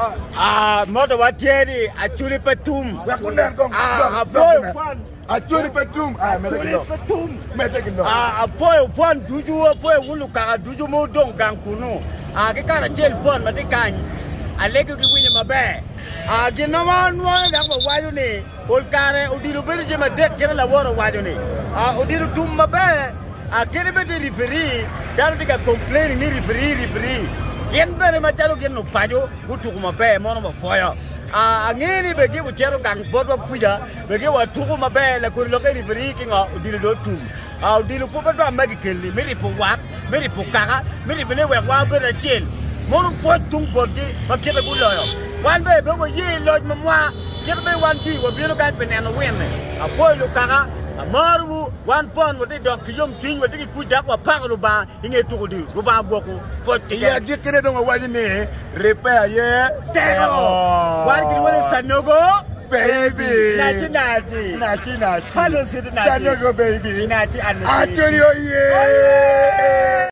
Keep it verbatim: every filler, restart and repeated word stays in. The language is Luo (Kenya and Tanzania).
Ah, moto watieri Acholi petum. Wakunden kong. Ah, boy fan. Acholi petum. Ah, meteke petum. Meteke no. Ah, boy fan duju boy wulu kaka duju mo dong gang kuno. Ah, ke kara chel pon mati kan. Aleke ki winya mabe. Ah, gino man wan dak ba wayo ne. Ol kare odiru berje ma dek kera la woro wayo ne. Ah, odiru tum mabe. Ah, kere be de referee, dalu diga complain ni referee referee. Yen bere ma chalo gen no pajo, butu kuma be mono ma foya. Ah, ngeni be ge uchero gang bodwa puja, be ge wa tuku ma be la ko lo ke referee kinga odiru do tum. Ah, odiru po ba magi kelli, meri po wak, meri po kaka, meri bene we wa be la chel. Mono po tung bodi, ma kete gulo yo. Wan be be wo ye loj ma mwa, kete be wan bi wo bi lo kan peneno wenne. Ah, po lo kaka Amaru one pound with the dog young thing with the put up a paruba in a to do Ruba Boku. But yeah, get it on what you need. Repair, yeah. Tell what can you Sanogo? Baby, Nachi Nachi, Nachi Nachi, Hello, Sanogo, baby, Nachi, and I tell you, yeah.